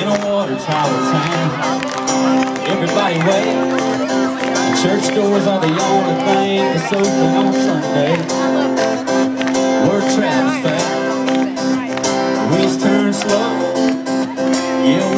in a water tower town. Everybody wait. The church doors are the only thing that's open on Sunday. Word travels fast, wheels turn slow. Yeah,